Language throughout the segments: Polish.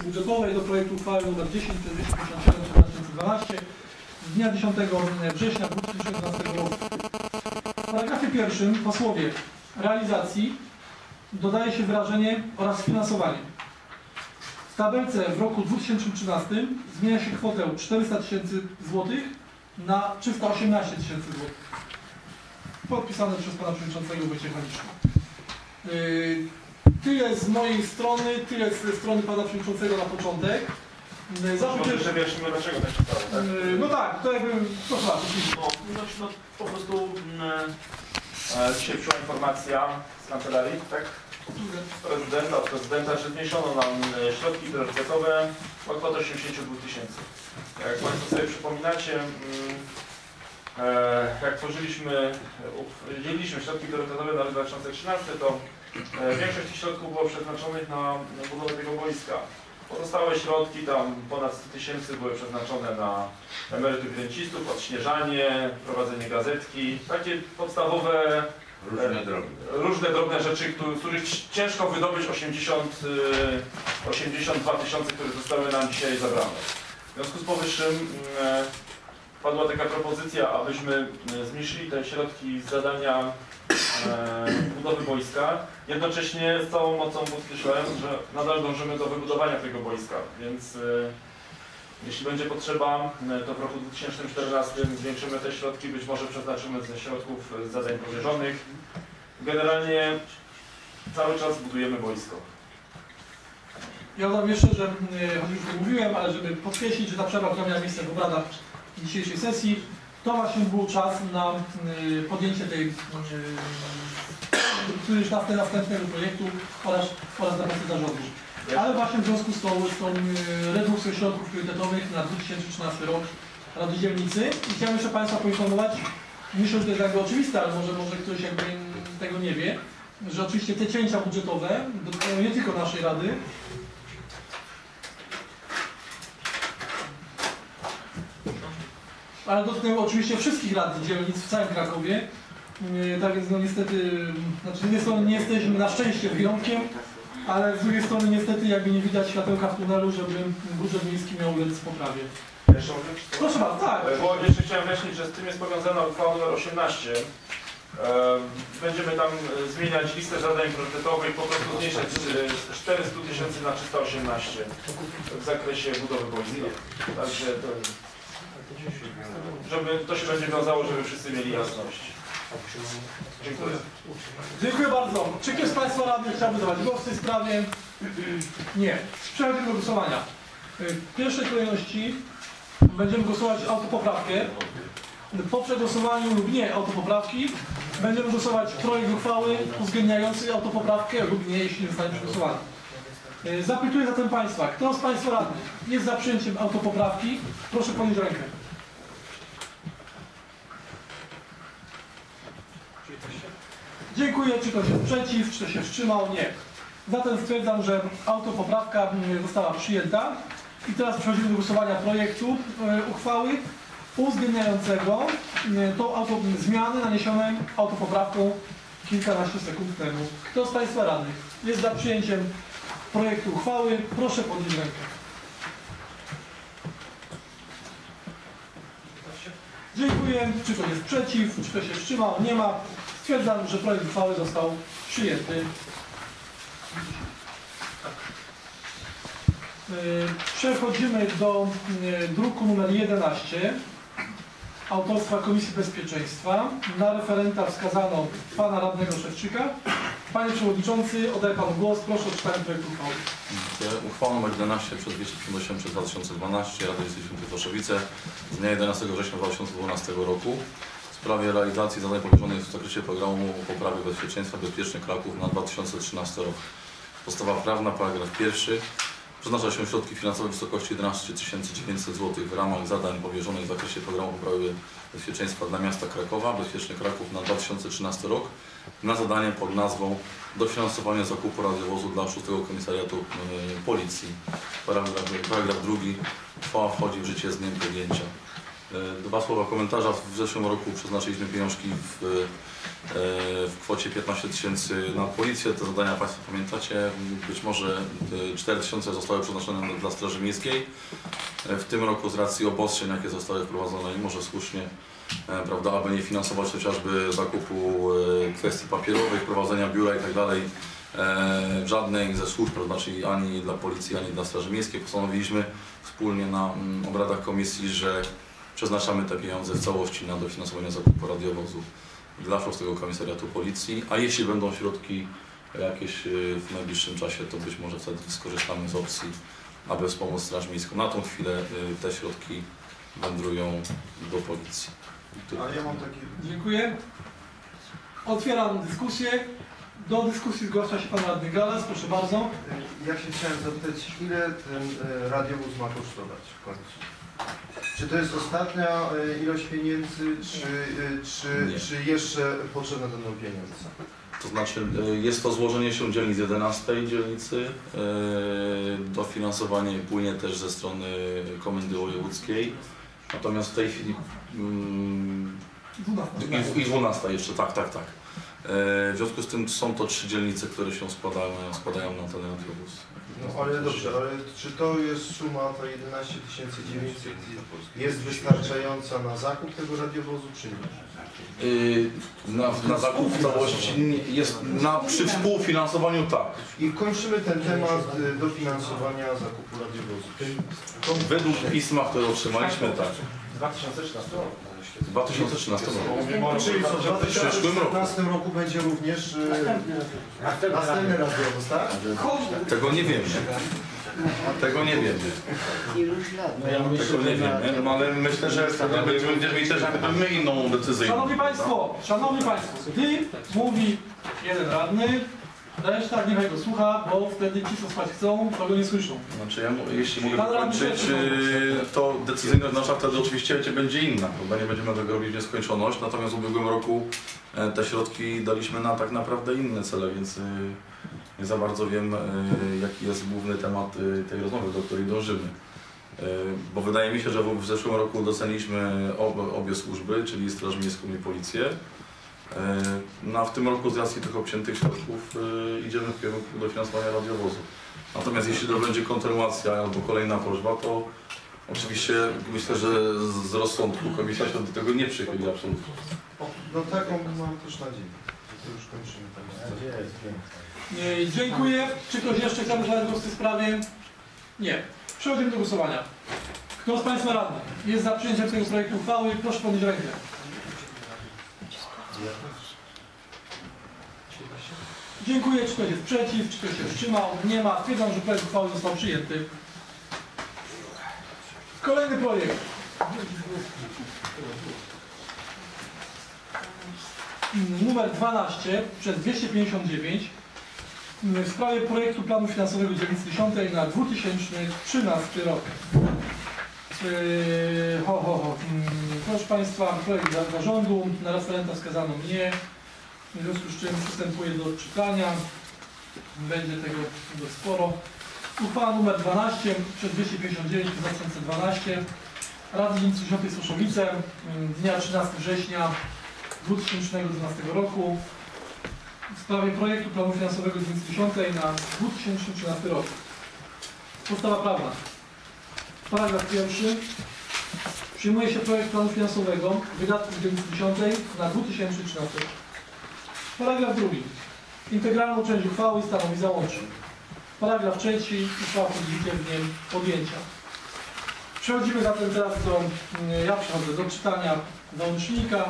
budżetowej do projektu uchwały nr 10/2012 z dnia 10 września 2012 roku. W paragrafie pierwszym posłowie realizacji dodaje się wyrażenie oraz finansowanie. W tabelce w roku 2013 zmienia się kwotę 400 000 złotych na 318 000 złotych. Podpisane przez pana przewodniczącego Wojciecha Liszka. Tyle z mojej strony, tyle ze strony pana przewodniczącego na początek. Może jeszcze wyjaśnimy, dlaczego tak się stało, tak? No tak, to jakby... Proszę bardzo. No, po prostu dzisiaj przyszła informacja z kancelarii, tak? Od prezydenta, że zniesiono nam środki priorytetowe o kwotę 82 000. Jak Państwo sobie przypominacie, jak dzieliliśmy środki priorytetowe na rok 2013, to większość tych środków było przeznaczonych na budowę tego boiska. Pozostałe środki, tam ponad 100 000 były przeznaczone na emerytów i rencistów, odśnieżanie, prowadzenie gazetki, takie podstawowe, różne drobne rzeczy, których ciężko wydobyć 82 000, które zostały nam dzisiaj zabrane. W związku z powyższym padła taka propozycja, abyśmy zmniejszyli te środki z zadania budowy boiska. Jednocześnie z całą mocą podkreślając, że nadal dążymy do wybudowania tego boiska, więc jeśli będzie potrzeba, to w roku 2014 zwiększymy te środki, być może przeznaczymy ze środków z zadań powierzonych. Generalnie cały czas budujemy boisko. Ja dodam jeszcze, że już to mówiłem, ale żeby podkreślić, że ta przerwa, która miała miejsce w obradach dzisiejszej sesji, to właśnie był czas na podjęcie tej następnego projektu oraz na pracę zarządu. Ale właśnie w związku z tą redukcją środków priorytetowych na 2013 rok Rady Dzielnicy i chciałem jeszcze Państwa poinformować, myślę, że to jest jakby oczywiste, ale może ktoś jakby tego nie wie, że oczywiście te cięcia budżetowe dotykają nie tylko naszej Rady, ale dotknęły oczywiście wszystkich rad dzielnic w całym Krakowie. Tak więc no niestety, znaczy z jednej strony nie jesteśmy na szczęście wyjątkiem, ale z drugiej strony niestety jakby nie widać światełka w tunelu, żeby budżet miejski miał ulec poprawie. Jeszcze mogę? Proszę bardzo, tak. Bo jeszcze chciałem wyjaśnić, że z tym jest powiązana uchwała nr 18. Będziemy tam zmieniać listę zadań priorytetowych, po prostu zmniejszać z 400 000 na 318 w zakresie budowy boiska. Także to, żeby to się będzie wiązało, żeby wszyscy mieli jasność. Dziękuję. Dziękuję bardzo. Czy ktoś z Państwa radnych chciałby zabrać głos w tej sprawie? Nie. Przechodzimy do głosowania. W pierwszej kolejności będziemy głosować autopoprawkę. Po przegłosowaniu lub nie autopoprawki będziemy głosować projekt uchwały uwzględniający autopoprawkę lub nie, jeśli nie zostanie przegłosowany. Zapytuję zatem Państwa, kto z Państwa radnych jest za przyjęciem autopoprawki? Proszę podnieść rękę. Dziękuję. Czy ktoś jest przeciw? Czy ktoś się wstrzymał? Nie. Zatem stwierdzam, że autopoprawka została przyjęta. I teraz przechodzimy do głosowania projektu uchwały uwzględniającego tą zmiany naniesione autopoprawką kilkanaście sekund temu. Kto z Państwa radnych jest za przyjęciem projektu uchwały? Proszę podnieść rękę. Dziękuję. Czy ktoś jest przeciw? Czy ktoś się wstrzymał? Nie ma. Stwierdzam, że projekt uchwały został przyjęty. Przechodzimy do druku nr 11 autorstwa Komisji Bezpieczeństwa. Na referenta wskazano pana radnego Szewczyka. Panie Przewodniczący, oddaję Panu głos. Proszę o czytanie projektu uchwały. Uchwała nr 11 przez 258 przez 2012 Rady Miejskiej Toszowice z dnia 11 września 2012 roku w sprawie realizacji zadań powierzonych w zakresie programu poprawy bezpieczeństwa Bezpieczny Kraków na 2013 rok. Podstawa prawna, paragraf 1. Przeznacza się środki finansowe w wysokości 11 900 zł w ramach zadań powierzonych w zakresie programu poprawy bezpieczeństwa dla miasta Krakowa, Bezpieczny Kraków na 2013 rok na zadanie pod nazwą dofinansowanie zakupu radiowozu dla 6 Komisariatu Policji. Paragraf 2. Uchwała wchodzi w życie z dniem podjęcia. Dwa słowa komentarza. W zeszłym roku przeznaczyliśmy pieniążki w kwocie 15 000 na policję. Te zadania Państwo pamiętacie. Być może 4 000 zostały przeznaczone dla Straży Miejskiej. W tym roku z racji obostrzeń, jakie zostały wprowadzone i może słusznie, prawda, aby nie finansować chociażby zakupu kwestii papierowych, prowadzenia biura i tak dalej, żadnej ze służb, to znaczy ani dla Policji, ani dla Straży Miejskiej, postanowiliśmy wspólnie na obradach komisji, że przeznaczamy te pieniądze w całości na dofinansowanie zakupu radiowozu dla 6 Komisariatu Policji, a jeśli będą środki jakieś w najbliższym czasie, to być może wtedy skorzystamy z opcji, aby wspomóc Straż Miejską. Na tą chwilę te środki wędrują do Policji. Ale ja mam takie... Dziękuję. Otwieram dyskusję. Do dyskusji zgłasza się Pan Radny Galas. Proszę bardzo. Ja się chciałem zapytać, ile ten radiowóz ma kosztować w końcu? Czy to jest ostatnia ilość pieniędzy, czy jeszcze potrzebne będą pieniądze? To znaczy jest to złożenie się dzielnic 11 dzielnicy. Dofinansowanie płynie też ze strony Komendy Wojewódzkiej. Natomiast w tej chwili... I 12 jeszcze, tak. W związku z tym są to 3 dzielnice, które się składają na ten radiowóz. No ale dobrze, ale czy to jest suma, ta 11 900 jest wystarczająca na zakup tego radiowozu, czy nie? Na zakup w całości jest, przy współfinansowaniu tak. I kończymy ten temat dofinansowania zakupu radiowozu. Według pisma, które otrzymaliśmy, tak. 2013 rok. W 2013 roku. Czyli co, w przyszłym roku. 2015 roku będzie również następny radiowóz, tak? Tego nie wiemy. Tego nie wiemy. Tego nie wiemy, no, ale myślę, że będziemy mieli też my inną decyzję. Szanowni Państwo, gdy mówi jeden radny, reszta niechaj go słucha, bo wtedy ci, co spać chcą, to go nie słyszą. Znaczy jeśli mogę dokończyć, to decyzyjność nasza wtedy oczywiście będzie inna, bo nie będziemy tego robić w nieskończoność, natomiast w ubiegłym roku te środki daliśmy na tak naprawdę inne cele, więc nie za bardzo wiem, jaki jest główny temat tej rozmowy, do której dążymy. Bo wydaje mi się, że w zeszłym roku doceniliśmy obie służby, czyli Straż Miejską i Policję. No a w tym roku z racji tych obciętych środków idziemy w kierunku dofinansowania radiowozu. Natomiast jeśli to będzie kontynuacja albo kolejna prośba, to oczywiście myślę, że z rozsądku komisja się do tego nie przychyli absolutnie. No taką mam też nadzieję, że to już kończymy. Dziękuję. Czy ktoś jeszcze chciałby zabrać głos w tej sprawie? Nie. Przechodzimy do głosowania. Kto z Państwa radnych jest za przyjęciem tego projektu uchwały? Proszę podnieść rękę. Dziękuję. Czy ktoś jest przeciw? Czy ktoś się wstrzymał? Nie ma. Stwierdzam, że projekt uchwały został przyjęty. Kolejny projekt. Numer 12 przez 259 w sprawie projektu planu finansowego dzielnicy 10 na 2013 rok. Proszę Państwa, projekt zarządu, na referenta wskazano mnie, w związku z czym przystępuję do odczytania. Będzie tego dość sporo. Uchwała numer 12 przez 259 przez 2012 Rady Dzielnicy 10 Słoszowice dnia 13 września 2012 roku w sprawie projektu planu finansowego dzielnicy 10 na 2013 rok. Podstawa prawna. Paragraf 1. Przyjmuje się projekt planu finansowego wydatków dzielnicy 10 na 2013 rok. Paragraf 2. Integralną część uchwały stanowi załącznik. Paragraf 3. Uchwała podjęcie w dniem podjęcia. Przechodzimy zatem teraz ja przechodzę do czytania załącznika.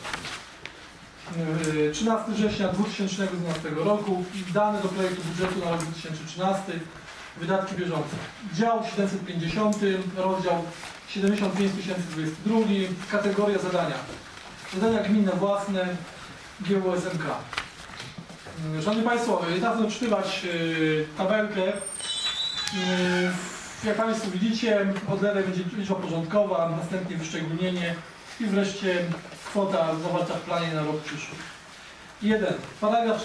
13 września 2012 roku. Dane do projektu budżetu na rok 2013. Wydatki bieżące. Dział 750, rozdział 75 022, kategoria zadania. Zadania gminne własne, GUSMK. Szanowni Państwo, zacznę odczytywać tabelkę. Jak Państwo widzicie, od lewej będzie liczba porządkowa, następnie wyszczególnienie i wreszcie kwota zawarta w planie na rok przyszły. 1. Paragraf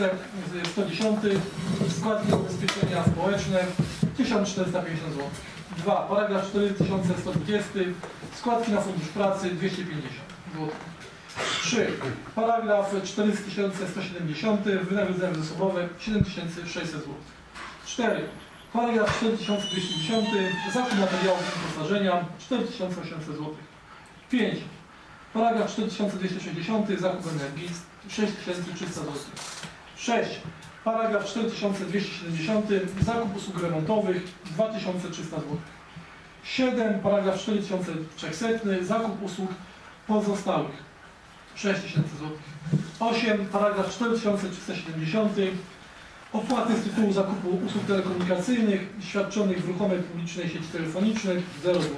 4110. Składki ubezpieczenia społeczne 1450 zł. 2. Paragraf 4120. Składki na fundusz pracy 250 zł. 3. Paragraf 4170. Wynagrodzenia zasobowe 7600 zł. 4. Paragraf 4210. Zakup materiałów i wyposażenia 4800 zł. 5. Paragraf 4260. Zakup energii 6300 zł. 6. Paragraf 4270. Zakup usług remontowych 2300 zł. 7. Paragraf 4300. Zakup usług pozostałych 6000 zł. 8. Paragraf 4370. Opłaty z tytułu zakupu usług telekomunikacyjnych świadczonych w ruchomej publicznej sieci telefonicznej 0 zł.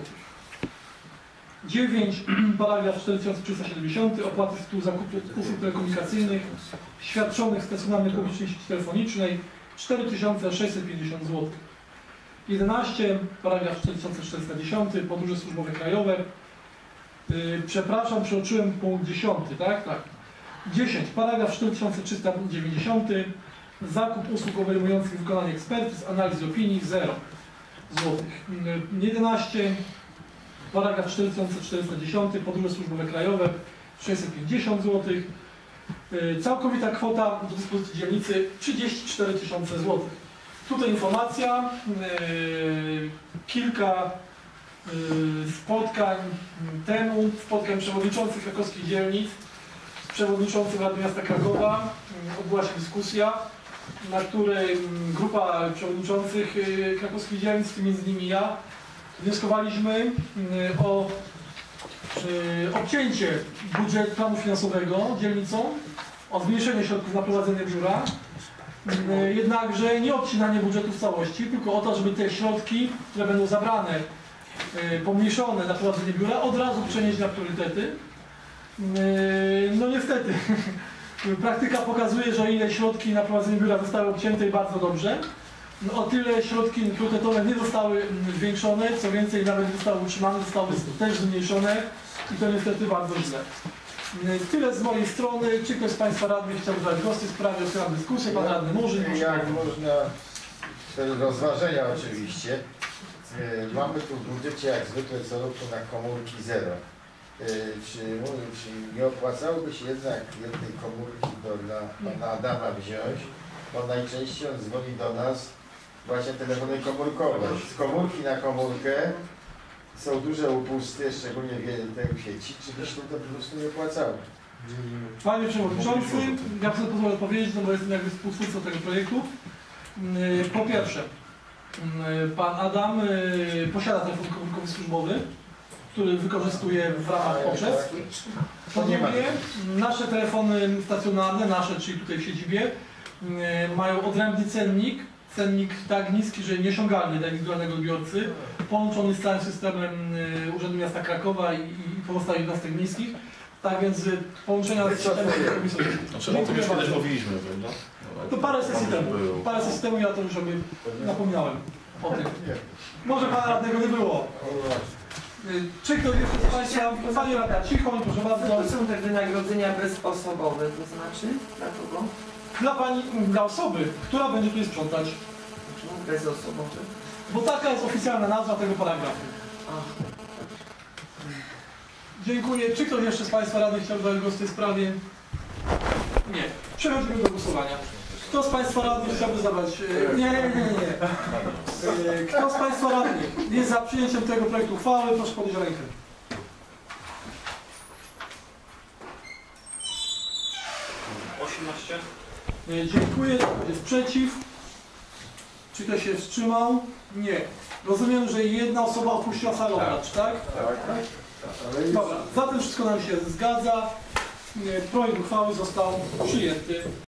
9. Paragraf 4370. Opłaty z tytułu zakupu usług telekomunikacyjnych świadczonych w stacjonarnej publicznej sieci telefonicznej 4650 zł. 11. Paragraf 4410. Podróże służbowe krajowe. Przepraszam, przeoczyłem punkt 10, tak? Tak. 10. Paragraf 4390. Zakup usług obejmujących wykonanie ekspertyz, analiz i opinii 0 zł. 11. Paragraf 4410. Podróże służbowe krajowe 650 zł. Całkowita kwota do dyspozycji dzielnicy 34 000 zł. Tutaj informacja, kilka spotkań temu, spotkań przewodniczących krakowskich dzielnic, przewodniczących Rady Miasta Krakowa, odbyła się dyskusja, na której grupa przewodniczących krakowskich dzielnic, w tym między innymi ja, wnioskowaliśmy o obcięcie budżetu planu finansowego dzielnicą, o zmniejszenie środków na prowadzenie biura, jednakże nie obcinanie budżetu w całości, tylko o to, żeby te środki, które będą zabrane, pomniejszone na prowadzenie biura, od razu przenieść na priorytety. No niestety, praktyka pokazuje, że o ile środki na prowadzenie biura zostały obcięte i bardzo dobrze, no o tyle środki priorytetowe nie zostały zwiększone, co więcej nawet zostały utrzymane, zostały też zmniejszone i to niestety bardzo źle. Tyle z mojej strony. Czy ktoś z Państwa radnych chciałby zadać głos w tej sprawie? Otwieram dyskusję. Pan radny Murzyn. Jak można, do rozważenia oczywiście. Mamy tu w budżecie jak zwykle co roku na komórki 0. Czy nie opłacałoby się jednak jednej komórki dla pana Adama wziąć, bo najczęściej on dzwoni do nas właśnie telefony komórkowe. Z komórki na komórkę są duże upusty, szczególnie w sieci, czy byśmy to po prostu nie opłacały. Panie Przewodniczący, ja sobie pozwolę odpowiedzieć, no bo jestem jakby współtwórcą tego projektu. Po pierwsze, pan Adam posiada telefon komórkowy służbowy, który wykorzystuje w ramach potrzeb. Po drugie, nasze telefony stacjonarne, nasze, czyli tutaj w siedzibie, mają odrębny cennik tak niski, że nieosiągalny dla indywidualnego odbiorcy, połączony z całym systemem Urzędu Miasta Krakowa i pozostałych jednostek miejskich. Tak więc połączenia z systemem Znaczy, o tym już kiedyś mówiliśmy, prawda? to parę sesji temu ja to już sobie napomniałem o tym. Może pana radnego nie było. Czy ktoś jeszcze z Państwa, Panie Rada, cicho, proszę bardzo. To są te wynagrodzenia bezosobowe, to znaczy dla kogo? Dla osoby, która będzie tutaj sprzątać. Czemu bezosobowe? Bo taka jest oficjalna nazwa tego paragrafu. Dziękuję. Czy ktoś jeszcze z Państwa radnych chciałby dać głos w tej sprawie? Nie. Przechodzimy do głosowania. Kto z Państwa radnych chciałby zabrać? Nie. Kto z Państwa radnych jest za przyjęciem tego projektu uchwały? Proszę podnieść rękę. Dziękuję. Kto jest przeciw? Czy ktoś się wstrzymał? Nie. Rozumiem, że jedna osoba opuściła salę obrad, tak? Dobra. Zatem wszystko nam się zgadza. Projekt uchwały został przyjęty.